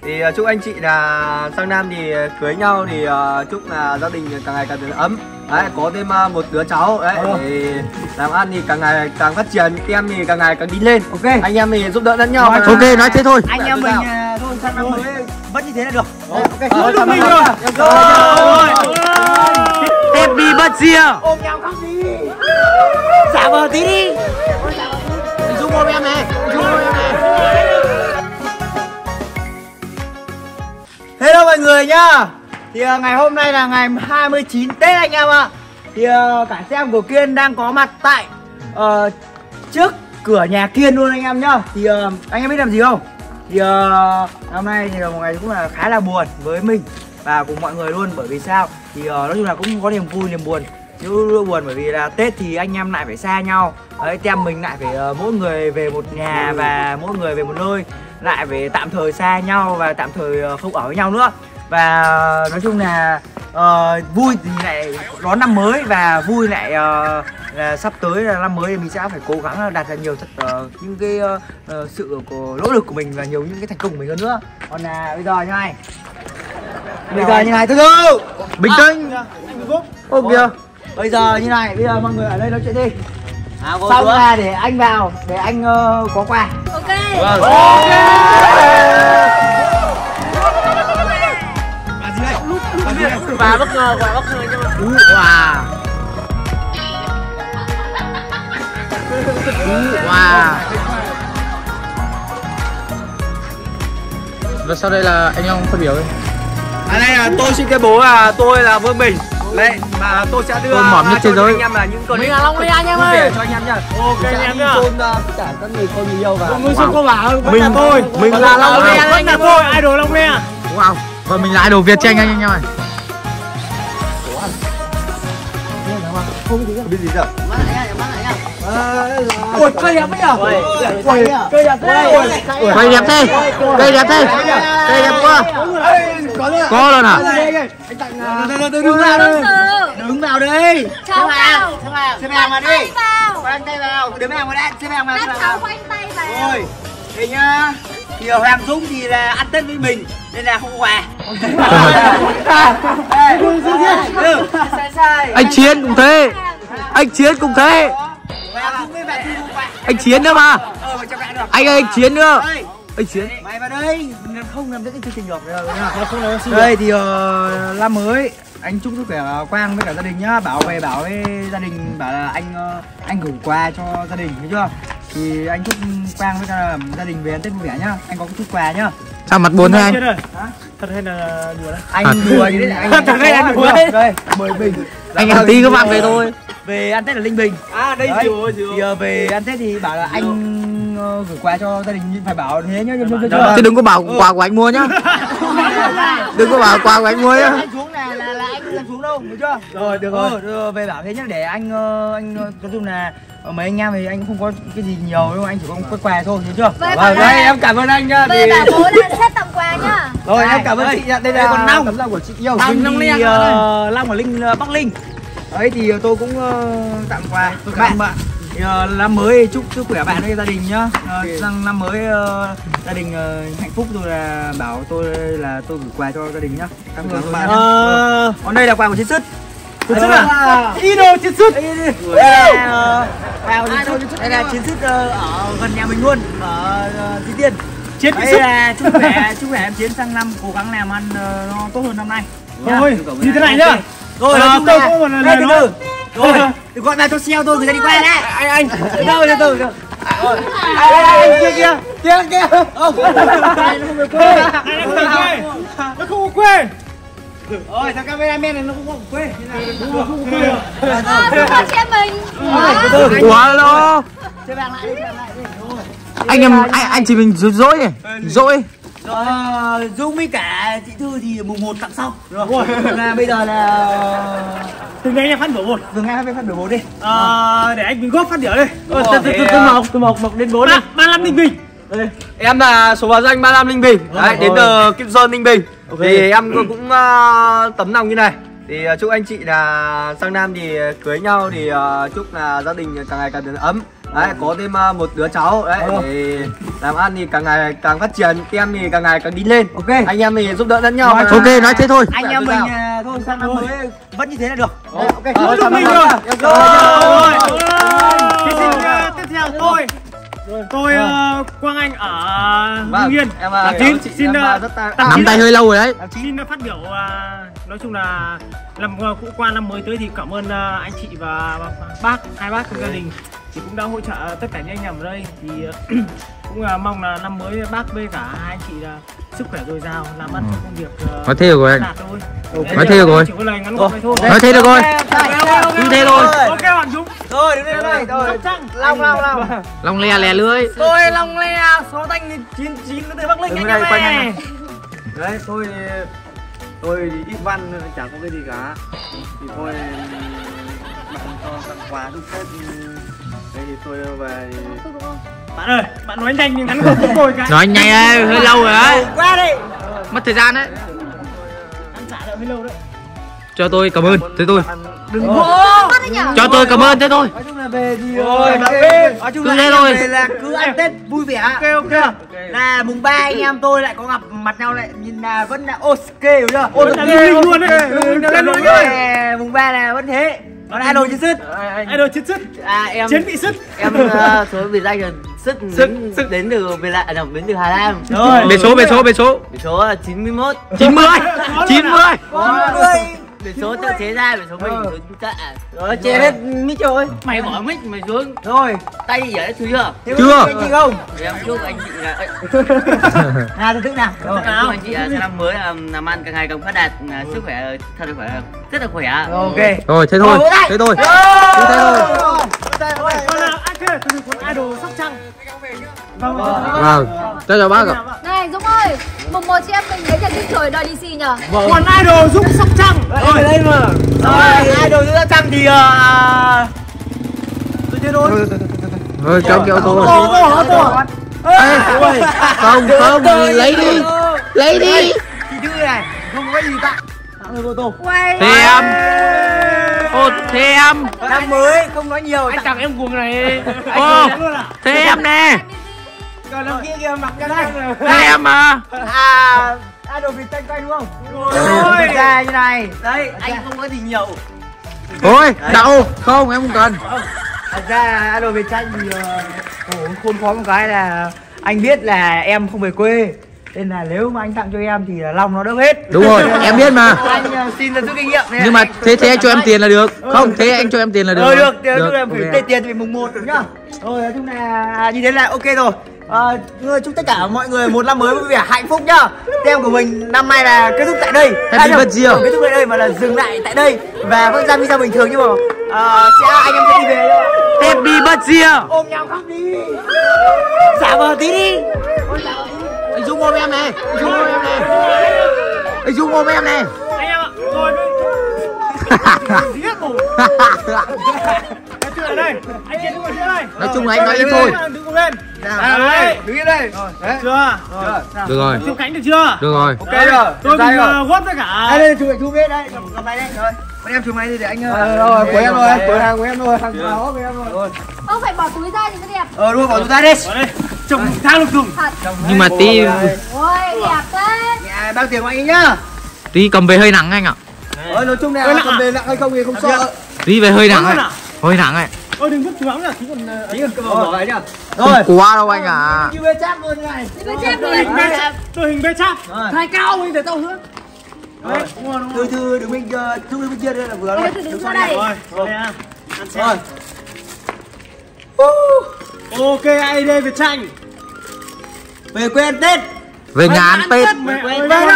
Thì chúc anh chị là sang Nam thì cưới nhau thì chúc là gia đình càng ngày càng ấm. Đấy, có thêm một đứa cháu đấy thì làm ăn thì càng ngày càng phát triển, em thì càng ngày càng đi lên. Ok, anh em thì giúp đỡ lẫn nhau. Ok, nói thế thôi. Anh em mình thôi sang năm mới vẫn như thế là được. Ok, chúc mình rồi. Happy birthday. Ôm nhau khóc đi. Giả vờ tí đi. Zoom ôm em này. Zoom ôm em này. Hello mọi người nhá. Thì ngày hôm nay là ngày 29 Tết anh em ạ. Thì cả xem của Kiên đang có mặt tại trước cửa nhà Kiên luôn anh em nhá. Thì anh em biết làm gì không? Thì hôm nay thì là một ngày cũng là khá là buồn với mình và cùng mọi người luôn. Bởi vì sao? Thì nói chung là cũng có niềm vui niềm buồn. Chứ buồn bởi vì là Tết thì anh em lại phải xa nhau. Đấy, tem mình lại phải mỗi người về một nhà và mỗi người về một nơi, lại phải tạm thời xa nhau và tạm thời không ở với nhau nữa. Và nói chung là vui thì lại đón năm mới và vui lại là sắp tới là năm mới thì mình sẽ phải cố gắng đạt ra nhiều những cái sự nỗ lực của mình và nhiều những cái thành công của mình hơn nữa. Còn là bây giờ như này, từ từ Bình tĩnh. Ô kìa. Bây giờ như này, bây giờ mọi người ở đây nói chuyện đi. Xong là để anh vào để anh có quà. Ok. Ok. Quà bất ngờ nhưng mà wow. Và sau đây là anh Long phát biểu đi. Đây là tôi xin tuyên bố là tôi là Vương Bình. Đấy, và tôi sẽ đưa mỏm nhất thế giới. anh em là những con Mình là Long Lê anh em ơi. cho anh em nhá. Ok anh em nhá. Tất cả các người con người yêu và Mình không có bảo Mình là tôi. Mình là Long Lê, anh là tôi, idol Long Lê. Wow. Và mình là idol Việt Tranh anh em ơi. không biết gì đâu. Ôi, cây đẹp đấy nhở? Cây đẹp thế. Cây đẹp thế. Cây đẹp thế. Cây đẹp quá. Có luôn hả? Đứng vào đây. Cháu vào. Xếp hàng mà đi. Khoanh tay vào. Đứng hàng mà đã. Xếp hàng mà. Các cháu khoanh tay vào. Rồi. Thì nhá. Thì Hoàng Dũng thì là ăn Tết với mình nên là không quà. Anh Chiến cũng thế. Anh Chiến cũng thế. Anh Chiến nữa mà. Anh ơi, anh Chiến nữa. Anh Chiến. Mày vào đây. Không làm cái chương trình được rồi. Đây thì năm mới anh chúc sức khỏe Quang với cả gia đình nhá. Bảo với gia đình bảo là anh gửi quà cho gia đình, thấy chưa? Thì anh chúc Quang với cả gia đình về ăn Tết vui vẻ nhá. Anh có chút quà nhá. Sao mặt buồn thế anh? Thật hay là đùa đấy? Anh đùa gì đấy, Thật hay là đùa đấy? Đây, mời mình. Anh em tí các bạn về thôi. Về ăn Tết ở Linh Bình. Đây rồi. Thì về ăn Tết thì bảo là anh gửi quà cho gia đình, phải bảo thế nhá. Chứ đừng có bảo quà của anh mua nhá. Đừng có bảo quà của anh mua nhá. Anh xuống là anh không xuống đâu, được chưa? Rồi, được rồi. Về bảo thế nhá, để anh nói chung là mấy anh em thì anh cũng không có cái gì nhiều đâu, anh chỉ có cái quà thôi, hiểu chưa? Vâng, đây em cảm ơn anh nhá. Về bảo bố đang xét tặng quà nhá. Rồi em cảm ơn chị nhá. Đây là con Long, tấm lòng của chị yêu. Long đi Long ở Bắc Linh. Đấy thì tôi cũng tặng quà bạn. Thì, năm mới chúc sức khỏe bạn với gia đình nhá. Sang năm mới gia đình hạnh phúc, rồi là bảo tôi là tôi gửi quà cho gia đình nhá. Cảm ơn bạn. Còn đây là quà của Chiến Sứt. Chiến Sứt à? Idol Chiến Sứt. Đây là Chiến Sứt ở gần nhà mình luôn, ở Duy Tiên. Chiến Sứt là chúc khỏe em Chiến sang năm cố gắng làm ăn nó tốt hơn năm nay. Thôi, như thế này nhá. Rồi tôi cũng một lần nữa. Rồi, đừng gọi vào cho xeo tôi, người ta đi qua đấy. Anh từ từ. Kia. Ông. Nó không về quê. Nó không có quê. Ôi, thằng cameraman này nó không có quê. Không có quê. Không có chị em mình. Quá lo. Chơi bạn lại Anh đi. em anh chỉ mình dỗi này. Dỗi. Dung với cả chị Thư thì mùng 1 tặng sau. Rồi. Là bây giờ là Từ ngay em phát biểu 1. từ ngay phát biểu 4 đi. Để anh góp phát biểu đi. Từ Mộc đến 4 đi. 35 Ninh Bình. Em là số báo danh 35 Ninh Bình. Đấy, đến từ Kim Sơn Ninh Bình. Thì em cũng tấm lòng như này. Thì chúc anh chị là sang Nam thì cưới nhau thì chúc là gia đình càng ngày càng ấm. Đấy, có thêm một đứa cháu đấy để làm ăn thì càng ngày càng phát triển, em thì càng ngày càng đi lên. Ok. Anh em mình giúp đỡ lẫn nhau. Ok, nói thế thôi. Anh em mình thôi sang năm mới vẫn như thế là được. Ok. Chúc mình rồi. Thí sinh tiếp theo tôi Quang Anh ở Hưng Yên. Em xin nắm tay hơi lâu rồi đấy. Xin phát biểu nói chung là làm cũng qua năm mới tới thì cảm ơn anh chị và hai bác trong gia đình thì cũng đã hỗ trợ tất cả những anh em ở đây thì cũng mong là năm mới bác với cả hai anh chị là sức khỏe dồi dào, làm ăn trong công việc. Nói thế được rồi anh. Nói thế được rồi. Chỉ có lời ngắn gọn thôi. Nói thế được rồi. Như thế thôi. Ok bạn Dũng. Rồi đứng đây thôi. Long lè lưới. Tôi Long Le số thanh 99 từ Bắc Ninh anh em. Đấy, tôi ít văn chẳng có cái gì cả. Thì thôi bạn cho tặng quà chúc Tết. Đây thì tôi về thì... Bạn ơi, bạn nói nhanh nhưng ngắn gọn cũng ngồi cái. Nói nhanh ơi, hơi lâu rồi đấy. Qua đi. Mất thời gian đấy. Ăn trả đợi hơi lâu đấy. Cho tôi cảm ơn, thế thôi. Đừng có. Cho tôi cảm ơn, thế thôi. Nói chung là về thì nói chung là thế thôi. về là cứ ăn Tết vui vẻ. Ok. Là mùng 3 anh em tôi lại có gặp mặt nhau lại nhìn là vẫn là ok hiểu chưa? Ok luôn đấy. Mùng 3 là vẫn thế. Còn idol chiến sức. Idol chiến sức. Em Chiến bị sức. Em số biệt danh là sức đến từ về lại đến từ Hà Nam. Rồi. Về số. Biển số là 91. 90. Biển số tự chế ra, biển số mình số cận. Rồi chế hết mic rồi. Mày bỏ mic mày xuống. Rồi, Tay gì vậy chú chưa? Chưa. Anh chị không? Em chúc anh chị là Từ thức nào? chúc anh chị sang năm mới làm ăn càng ngày càng phát đạt, sức khỏe thật là khỏe, rất là khỏe. Ok. Rồi, thế thôi. Thế thôi. Còn là anh kia từ con idol Sóc Trăng. Vâng. Chào bác ạ. Này Dũng ơi, mùng 1 chị em mình đến nhận trời đòi DC nhờ. Còn idol Dũng Sóc Trăng. Rồi đây mà. Rồi, idol Sóc Trăng thì tôi chơi thôi. Thôi, cho kẹo tôi. Không, lấy đi. Lấy đi. Chị Thư này, không có gì cả. Quay. Thế em. Năm mới không nói nhiều. Anh tặng em cuồng này. Ô, thế em nè. Còn năm kia kìa mặc ra đây. Thế em mà. Idol Việt Tranh quay đúng không? Rồi. Ra như này. Đấy, Anh không có gì nhiều. Thôi, đậu. Không, em không cần. Thật ra idol Việt Tranh thì khôn khó một cái là anh biết là em không về quê. Nên là nếu mà anh tặng cho em thì là lòng nó đỡ hết. Đúng rồi, em biết mà. Anh xin ra rút kinh nghiệm. Nhưng mà thế anh cho em tiền là được. Không, thế anh cho em tiền là được. Được, tức là phải tiền thì mùng 1 đúng nhá. Rồi nói chung là như thế là ok rồi. Chúc tất cả mọi người một năm mới vui vẻ hạnh phúc nhá. Tem của mình năm nay là kết thúc tại đây. Happy birthday. Kết thúc tại đây mà là dừng lại tại đây và vẫn ra video bình thường nhưng mà anh em sẽ đi về thôi. Happy birthday. Ôm nhau khóc đi. Giả vờ tí đi. Anh Dung ôm em này. Anh Dung ôm em này. Anh em ạ, rồi giết mồm. Anh chưa ở đây, anh kia đứng ở phía đây. Nói chung là anh nói ít thôi. Đứng lên. Đấy, đứng yên đây. Chưa? Được rồi. Chụp cánh được chưa? Được rồi. Ok rồi. Tôi mình góp tất cả. Đây chụp biết đây. Cầm này đây. Rồi. Bọn em chụp máy đi để anh rồi, của em rồi, cửa hàng của em rồi, hàng của em rồi. Ông phải bỏ túi ra thì mới đẹp. Đúng bỏ túi ra đi. Chồng thang lục dùng. Nhưng mà tí Ôi đẹp đấy. Bao tiền của anh ấy nhá. tí cầm về hơi nặng anh ạ. Nói chung là cầm về nặng hay không thì không sợ. Tí về hơi nặng ấy. Hơi nặng ấy. Ôi đừng vứt chú áo nhá, tí còn Bỏ lại nhá. Không quá đâu anh ạ. Như bê cháp luôn này. Bê cháp đội hình bê cháp. Thái cao mình để tao hướng. Thư đứng bên kia đây là vừa rồi. Đứng sau đây. Rồi ăn xem. Ok ID Việt Tranh. Về quê ăn Tết. Về nhà ăn Tết. Về